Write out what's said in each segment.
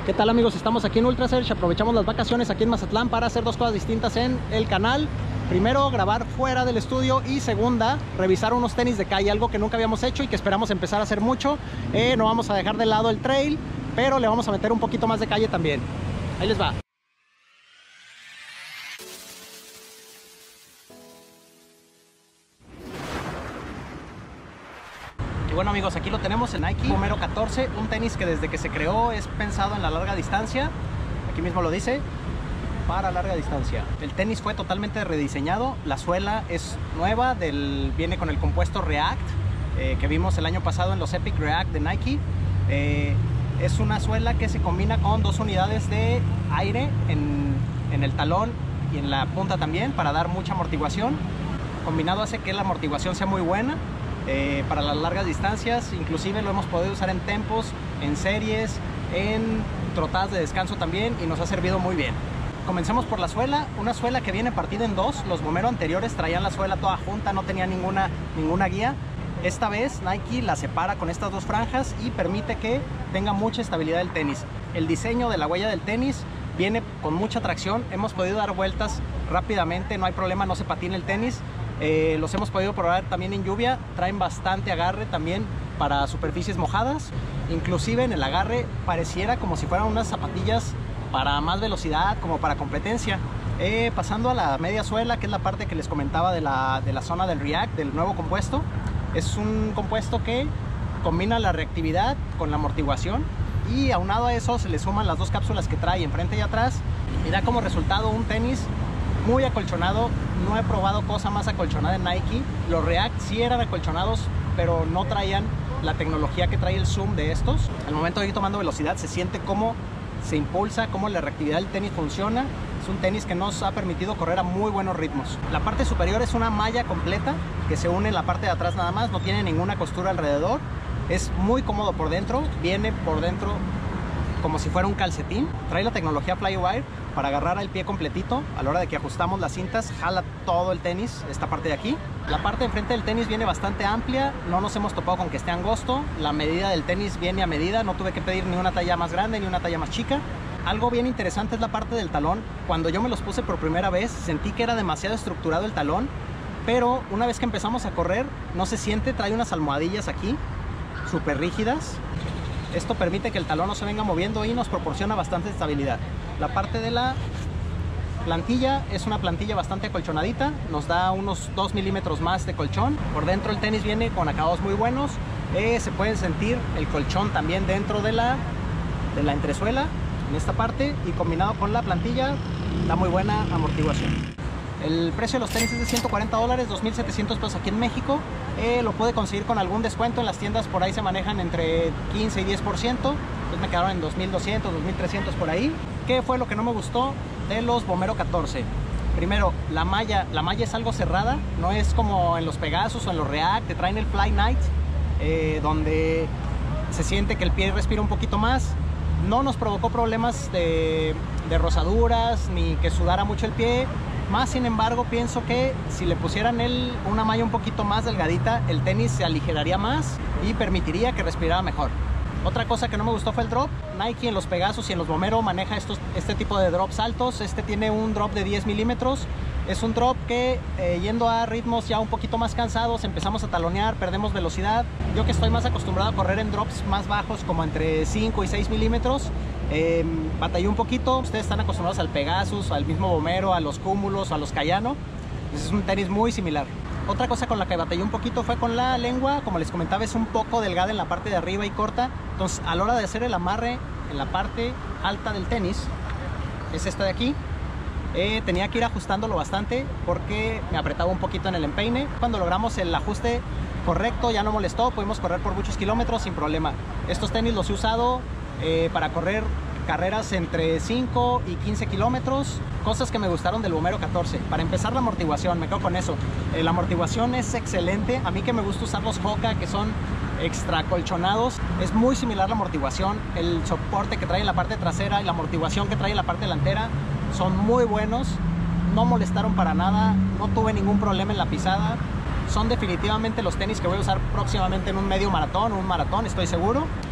¿Qué tal, amigos? Estamos aquí en Ultra Search. Aprovechamos las vacaciones aquí en Mazatlán para hacer dos cosas distintas en el canal. Primero, grabar fuera del estudio, y segunda, revisar unos tenis de calle, algo que nunca habíamos hecho y que esperamos empezar a hacer mucho. No vamos a dejar de lado el trail, pero le vamos a meter un poquito más de calle también. Ahí les va. Y bueno, amigos, aquí lo tenemos, el Nike Vomero 14, un tenis que desde que se creó es pensado en la larga distancia. Aquí mismo lo dice, para larga distancia. El tenis fue totalmente rediseñado, la suela es nueva, viene con el compuesto React, que vimos el año pasado en los Epic React de Nike. Es una suela que se combina con dos unidades de aire en el talón y en la punta también, para dar mucha amortiguación. Combinado hace que la amortiguación sea muy buena para las largas distancias. Inclusive lo hemos podido usar en tempos, en series, en trotadas de descanso también, y nos ha servido muy bien. Comencemos por la suela, una suela que viene partida en dos. Los Vomero anteriores traían la suela toda junta, no tenía ninguna guía. Esta vez Nike la separa con estas dos franjas y permite que tenga mucha estabilidad el tenis. El diseño de la huella del tenis viene con mucha tracción, hemos podido dar vueltas rápidamente, no hay problema, no se patina el tenis. Los hemos podido probar también en lluvia, traen bastante agarre también para superficies mojadas. Inclusive en el agarre pareciera como si fueran unas zapatillas para más velocidad, como para competencia. Pasando a la media suela, que es la parte que les comentaba de la zona del React, del nuevo compuesto. Es un compuesto que combina la reactividad con la amortiguación, y aunado a eso se le suman las dos cápsulas que trae enfrente y atrás, y da como resultado un tenis muy acolchonado. No he probado cosa más acolchonada en Nike. Los React sí eran acolchonados, pero no traían la tecnología que trae el Zoom de estos. Al momento de ir tomando velocidad se siente cómo se impulsa, cómo la reactividad del tenis funciona. Es un tenis que nos ha permitido correr a muy buenos ritmos. La parte superior es una malla completa que se une en la parte de atrás nada más, no tiene ninguna costura alrededor. Es muy cómodo por dentro, viene por dentro como si fuera un calcetín. Trae la tecnología Flywire para agarrar el pie completito. A la hora de que ajustamos las cintas, jala todo el tenis, esta parte de aquí. La parte de enfrente del tenis viene bastante amplia, no nos hemos topado con que esté angosto. La medida del tenis viene a medida, no tuve que pedir ni una talla más grande ni una talla más chica. Algo bien interesante es la parte del talón. Cuando yo me los puse por primera vez, sentí que era demasiado estructurado el talón, pero una vez que empezamos a correr, no se siente. Trae unas almohadillas aquí, súper rígidas. Esto permite que el talón no se venga moviendo y nos proporciona bastante estabilidad. La parte de la plantilla es una plantilla bastante acolchonadita, nos da unos 2 milímetros más de colchón. Por dentro el tenis viene con acabados muy buenos. Se puede sentir el colchón también dentro de la entresuela, en esta parte, y combinado con la plantilla da muy buena amortiguación. El precio de los tenis es de $140, 2,700 pesos aquí en México. Lo puede conseguir con algún descuento en las tiendas, por ahí se manejan entre 15 y 10%. Entonces me quedaron en 2,200, 2,300 por ahí. ¿Qué fue lo que no me gustó de los Vomero 14? Primero, la malla es algo cerrada, no es como en los Pegasus o en los React, que traen el Fly Night, donde se siente que el pie respira un poquito más. No nos provocó problemas de rozaduras ni que sudara mucho el pie. Más sin embargo, pienso que si le pusieran una malla un poquito más delgadita, el tenis se aligeraría más y permitiría que respirara mejor. Otra cosa que no me gustó fue el drop. Nike en los Pegasus y en los Vomero maneja este tipo de drops altos. Este tiene un drop de 10 milímetros. Es un drop que yendo a ritmos ya un poquito más cansados, empezamos a talonear, perdemos velocidad. Yo, que estoy más acostumbrado a correr en drops más bajos, como entre 5 y 6 milímetros, batallé un poquito. Ustedes están acostumbrados al Pegasus, al mismo Vomero, a los Cúmulos, a los Cayano. Es un tenis muy similar. Otra cosa con la que batallé un poquito fue con la lengua. Como les comentaba, es un poco delgada en la parte de arriba y corta. Entonces, a la hora de hacer el amarre en la parte alta del tenis, es esta de aquí, tenía que ir ajustándolo bastante porque me apretaba un poquito en el empeine. Cuando logramos el ajuste correcto, ya no molestó, pudimos correr por muchos kilómetros sin problema. Estos tenis los he usado para correr carreras entre 5 y 15 kilómetros. Cosas que me gustaron del Vomero 14. Para empezar, la amortiguación, me quedo con eso. La amortiguación es excelente. A mí, que me gusta usar los Hoka, que son extra colchonados, es muy similar la amortiguación. El soporte que trae en la parte trasera y la amortiguación que trae en la parte delantera son muy buenos. No molestaron para nada, no tuve ningún problema en la pisada. Son definitivamente los tenis que voy a usar próximamente en un medio maratón o un maratón, estoy seguro.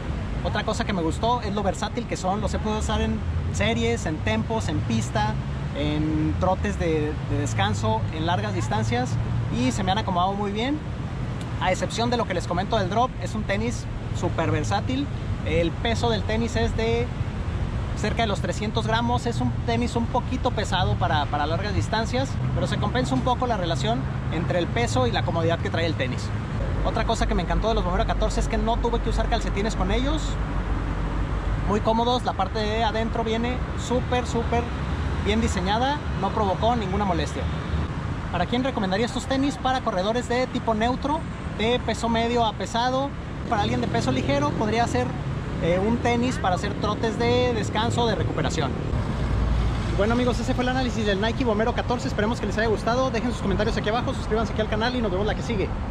Otra cosa que me gustó es lo versátil que son. Los he podido usar en series, en tempos, en pista, en trotes de descanso, en largas distancias, y se me han acomodado muy bien. A excepción de lo que les comento del drop, es un tenis súper versátil. El peso del tenis es de cerca de los 300 gramos. Es un tenis un poquito pesado para largas distancias, pero se compensa un poco la relación entre el peso y la comodidad que trae el tenis. Otra cosa que me encantó de los Vomero 14 es que no tuve que usar calcetines con ellos. Muy cómodos, la parte de adentro viene súper bien diseñada, no provocó ninguna molestia. ¿Para quién recomendaría estos tenis? Para corredores de tipo neutro, de peso medio a pesado. Para alguien de peso ligero podría ser un tenis para hacer trotes de descanso, de recuperación. Bueno amigos, ese fue el análisis del Nike Vomero 14. Esperemos que les haya gustado. Dejen sus comentarios aquí abajo, suscríbanse aquí al canal y nos vemos la que sigue.